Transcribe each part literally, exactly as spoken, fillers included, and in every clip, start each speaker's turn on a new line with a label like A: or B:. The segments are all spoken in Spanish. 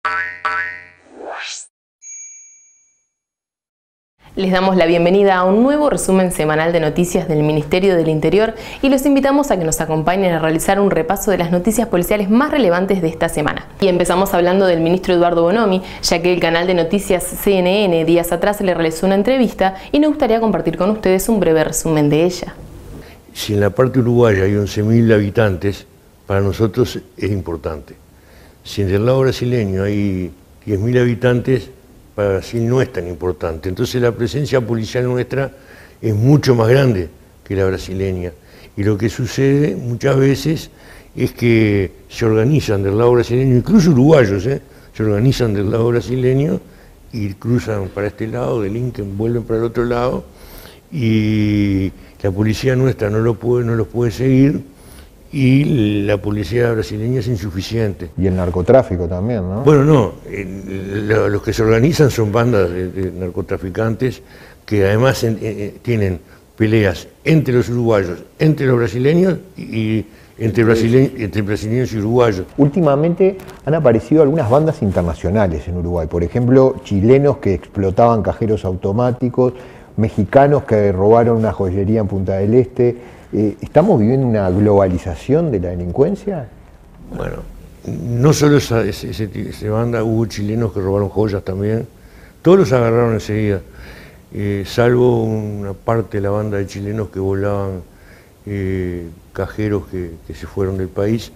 A: Les damos la bienvenida a un nuevo resumen semanal de noticias del Ministerio del Interior y los invitamos a que nos acompañen a realizar un repaso de las noticias policiales más relevantes de esta semana. Y empezamos hablando del ministro Eduardo Bonomi, ya que el canal de noticias C N N días atrás le realizó una entrevista y nos gustaría compartir con ustedes un breve resumen de ella.
B: Si en la parte uruguaya hay once mil habitantes, para nosotros es importante. Si en el lado brasileño hay diez mil habitantes, para Brasil no es tan importante. Entonces la presencia policial nuestra es mucho más grande que la brasileña. Y lo que sucede muchas veces es que se organizan del lado brasileño, incluso uruguayos, ¿eh? se organizan del lado brasileño y cruzan para este lado, delinquen, vuelven para el otro lado, y la policía nuestra no, lo puede, no los puede seguir, y la policía brasileña es insuficiente.
C: Y el narcotráfico también, ¿no?
B: Bueno, no, eh, lo, los que se organizan son bandas de, de narcotraficantes que además en, eh, tienen peleas entre los uruguayos, entre los brasileños y entre, brasile, entre brasileños y uruguayos.
C: Últimamente han aparecido algunas bandas internacionales en Uruguay, por ejemplo, chilenos que explotaban cajeros automáticos, mexicanos que robaron una joyería en Punta del Este. ¿Estamos viviendo una globalización de la delincuencia?
B: Bueno, no solo esa, ese, ese, esa banda, hubo chilenos que robaron joyas también, todos los agarraron enseguida, eh, salvo una parte de la banda de chilenos que volaban eh, cajeros que, que se fueron del país.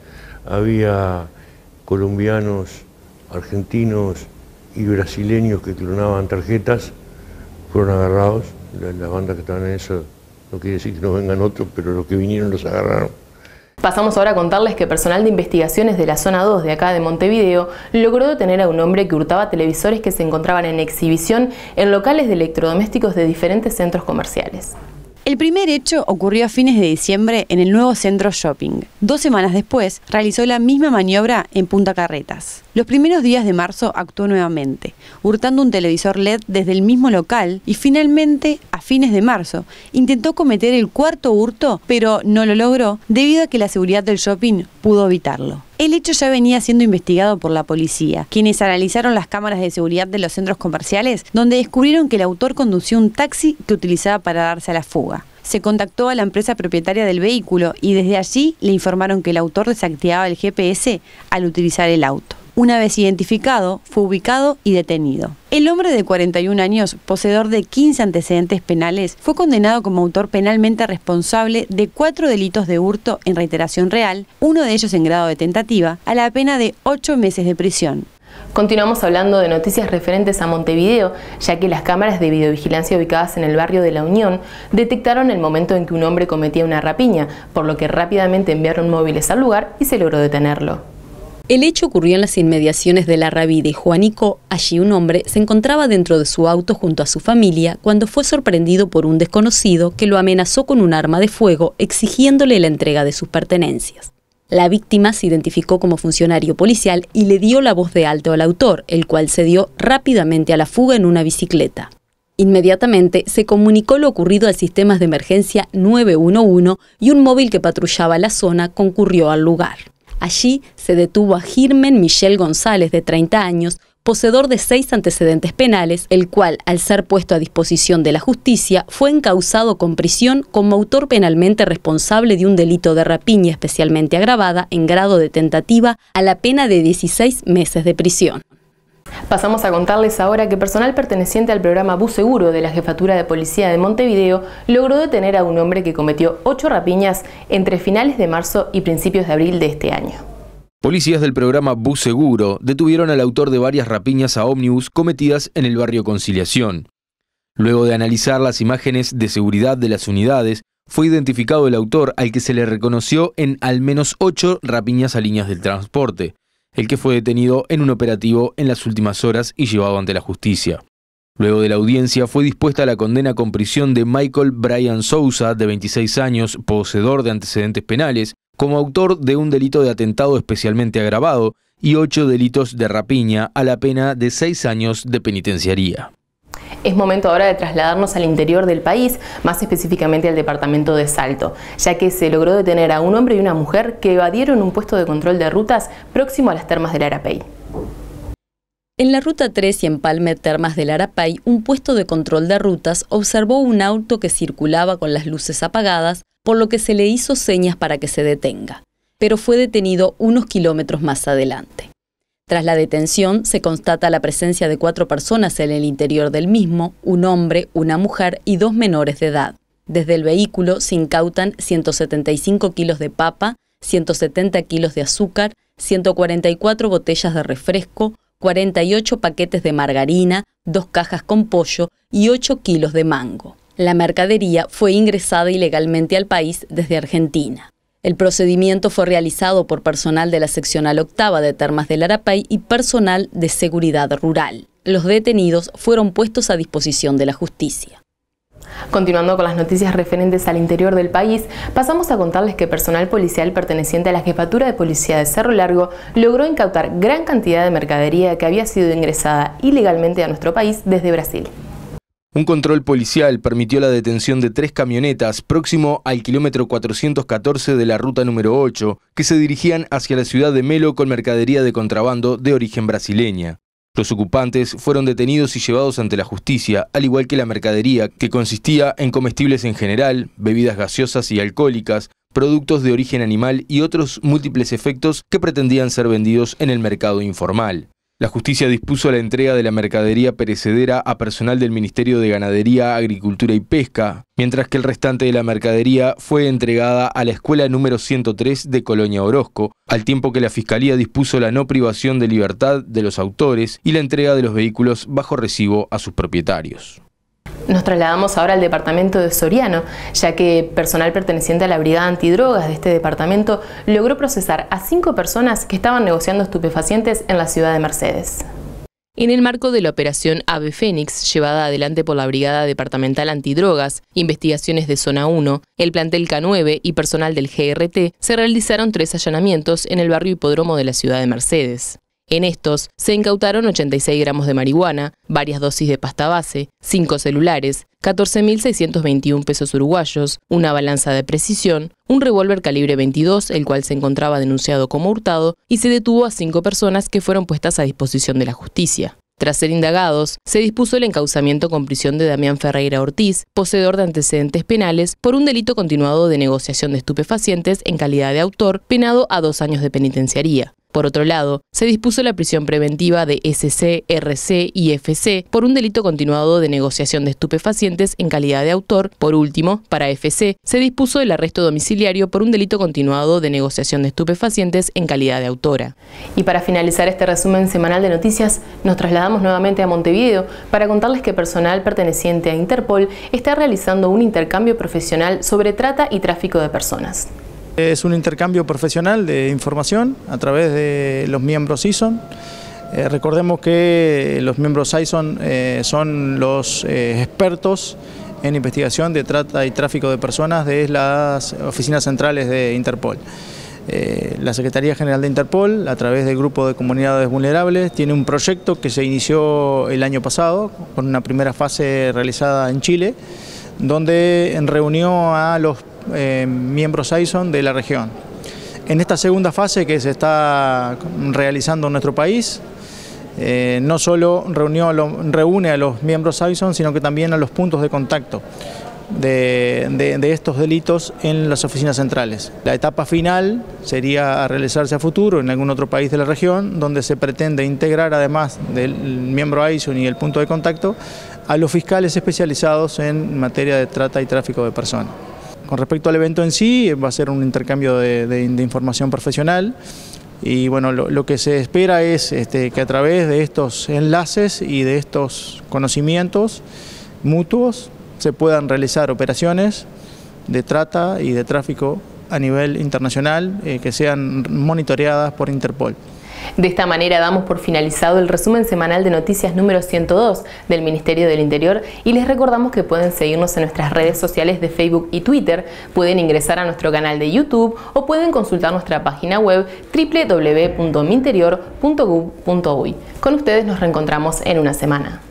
B: Había colombianos, argentinos y brasileños que clonaban tarjetas, fueron agarrados, la, la banda que estaban en eso. No quiere decir que no vengan otros, pero los que vinieron los agarraron.
A: Pasamos ahora a contarles que personal de investigaciones de la zona dos de acá de Montevideo logró detener a un hombre que hurtaba televisores que se encontraban en exhibición en locales de electrodomésticos de diferentes centros comerciales.
D: El primer hecho ocurrió a fines de diciembre en el nuevo centro shopping. Dos semanas después, realizó la misma maniobra en Punta Carretas. Los primeros días de marzo actuó nuevamente, hurtando un televisor L E D desde el mismo local y finalmente, a fines de marzo, intentó cometer el cuarto hurto, pero no lo logró debido a que la seguridad del shopping pudo evitarlo. El hecho ya venía siendo investigado por la policía, quienes analizaron las cámaras de seguridad de los centros comerciales, donde descubrieron que el autor conducía un taxi que utilizaba para darse a la fuga. Se contactó a la empresa propietaria del vehículo y desde allí le informaron que el autor desactivaba el G P S al utilizar el auto. Una vez identificado, fue ubicado y detenido. El hombre de cuarenta y un años, poseedor de quince antecedentes penales, fue condenado como autor penalmente responsable de cuatro delitos de hurto en reiteración real, uno de ellos en grado de tentativa, a la pena de ocho meses de prisión.
A: Continuamos hablando de noticias referentes a Montevideo, ya que las cámaras de videovigilancia ubicadas en el barrio de La Unión detectaron el momento en que un hombre cometía una rapiña, por lo que rápidamente enviaron móviles al lugar y se logró detenerlo.
E: El hecho ocurrió en las inmediaciones de la Rabí de Juanico. Allí un hombre se encontraba dentro de su auto junto a su familia cuando fue sorprendido por un desconocido que lo amenazó con un arma de fuego exigiéndole la entrega de sus pertenencias. La víctima se identificó como funcionario policial y le dio la voz de alto al autor, el cual se dio rápidamente a la fuga en una bicicleta. Inmediatamente se comunicó lo ocurrido al sistema de emergencia nueve uno uno y un móvil que patrullaba la zona concurrió al lugar. Allí se detuvo a Girmen Michel González, de treinta años, poseedor de seis antecedentes penales, el cual, al ser puesto a disposición de la justicia, fue encausado con prisión como autor penalmente responsable de un delito de rapiña especialmente agravada en grado de tentativa a la pena de dieciséis meses de prisión.
A: Pasamos a contarles ahora que personal perteneciente al programa Bus Seguro de la Jefatura de Policía de Montevideo logró detener a un hombre que cometió ocho rapiñas entre finales de marzo y principios de abril de este año.
F: Policías del programa Bus Seguro detuvieron al autor de varias rapiñas a ómnibus cometidas en el barrio Conciliación. Luego de analizar las imágenes de seguridad de las unidades, fue identificado el autor, al que se le reconoció en al menos ocho rapiñas a líneas del transporte, el que fue detenido en un operativo en las últimas horas y llevado ante la justicia. Luego de la audiencia fue dispuesta la condena con prisión de Michael Brian Sousa, de veintiséis años, poseedor de antecedentes penales, como autor de un delito de atentado especialmente agravado y ocho delitos de rapiña a la pena de seis años de penitenciaría.
A: Es momento ahora de trasladarnos al interior del país, más específicamente al departamento de Salto, ya que se logró detener a un hombre y una mujer que evadieron un puesto de control de rutas próximo a las termas del Arapey.
E: En la Ruta tres y Empalme Termas del Arapey, un puesto de control de rutas observó un auto que circulaba con las luces apagadas, por lo que se le hizo señas para que se detenga, pero fue detenido unos kilómetros más adelante. Tras la detención, se constata la presencia de cuatro personas en el interior del mismo, un hombre, una mujer y dos menores de edad. Desde el vehículo se incautan ciento setenta y cinco kilos de papa, ciento setenta kilos de azúcar, ciento cuarenta y cuatro botellas de refresco, cuarenta y ocho paquetes de margarina, dos cajas con pollo y ocho kilos de mango. La mercadería fue ingresada ilegalmente al país desde Argentina. El procedimiento fue realizado por personal de la seccional octava de Termas del Arapey y personal de seguridad rural. Los detenidos fueron puestos a disposición de la justicia.
A: Continuando con las noticias referentes al interior del país, pasamos a contarles que personal policial perteneciente a la Jefatura de Policía de Cerro Largo logró incautar gran cantidad de mercadería que había sido ingresada ilegalmente a nuestro país desde Brasil.
F: Un control policial permitió la detención de tres camionetas próximo al kilómetro cuatrocientos catorce de la ruta número ocho, que se dirigían hacia la ciudad de Melo con mercadería de contrabando de origen brasileña. Los ocupantes fueron detenidos y llevados ante la justicia, al igual que la mercadería, que consistía en comestibles en general, bebidas gaseosas y alcohólicas, productos de origen animal y otros múltiples efectos que pretendían ser vendidos en el mercado informal. La justicia dispuso la entrega de la mercadería perecedera a personal del Ministerio de Ganadería, Agricultura y Pesca, mientras que el restante de la mercadería fue entregada a la escuela número ciento tres de Colonia Orozco, al tiempo que la Fiscalía dispuso la no privación de libertad de los autores y la entrega de los vehículos bajo recibo a sus propietarios.
A: Nos trasladamos ahora al departamento de Soriano, ya que personal perteneciente a la Brigada Antidrogas de este departamento logró procesar a cinco personas que estaban negociando estupefacientes en la ciudad de Mercedes. En el marco de la operación Ave Fénix, llevada adelante por la Brigada Departamental Antidrogas, Investigaciones de Zona uno, el plantel K nueve y personal del G R T, se realizaron tres allanamientos en el barrio Hipódromo de la ciudad de Mercedes. En estos se incautaron ochenta y seis gramos de marihuana, varias dosis de pasta base, cinco celulares, catorce mil seiscientos veintiún pesos uruguayos, una balanza de precisión, un revólver calibre veintidós, el cual se encontraba denunciado como hurtado, y se detuvo a cinco personas que fueron puestas a disposición de la justicia. Tras ser indagados, se dispuso el encauzamiento con prisión de Damián Ferreira Ortiz, poseedor de antecedentes penales, por un delito continuado de negociación de estupefacientes en calidad de autor, penado a dos años de penitenciaría. Por otro lado, se dispuso la prisión preventiva de S C, R C y F C por un delito continuado de negociación de estupefacientes en calidad de autor. Por último, para F C, se dispuso el arresto domiciliario por un delito continuado de negociación de estupefacientes en calidad de autora. Y para finalizar este resumen semanal de noticias, nos trasladamos nuevamente a Montevideo para contarles que personal perteneciente a Interpol está realizando un intercambio profesional sobre trata y tráfico de personas.
G: Es un intercambio profesional de información a través de los miembros I S O N. Eh, recordemos que los miembros I S O N eh, son los eh, expertos en investigación de trata y tráfico de personas de las oficinas centrales de Interpol. Eh, la Secretaría General de Interpol, a través del Grupo de Comunidades Vulnerables, tiene un proyecto que se inició el año pasado con una primera fase realizada en Chile, donde reunió a los Eh, miembros I S O N de la región. En esta segunda fase que se está realizando en nuestro país, eh, no solo reunió a lo, reúne a los miembros I S O N, sino que también a los puntos de contacto de, de, de estos delitos en las oficinas centrales. La etapa final sería a realizarse a futuro en algún otro país de la región, donde se pretende integrar, además del miembro I S O N y el punto de contacto, a los fiscales especializados en materia de trata y tráfico de personas. Con respecto al evento en sí, va a ser un intercambio de, de, de información profesional y bueno, lo, lo que se espera es este, que a través de estos enlaces y de estos conocimientos mutuos se puedan realizar operaciones de trata y de tráfico a nivel internacional eh, que sean monitoreadas por Interpol.
A: De esta manera damos por finalizado el resumen semanal de noticias número ciento dos del Ministerio del Interior y les recordamos que pueden seguirnos en nuestras redes sociales de Facebook y Twitter, pueden ingresar a nuestro canal de YouTube o pueden consultar nuestra página web doble u doble u doble u punto minterior punto gov punto uy. Con ustedes nos reencontramos en una semana.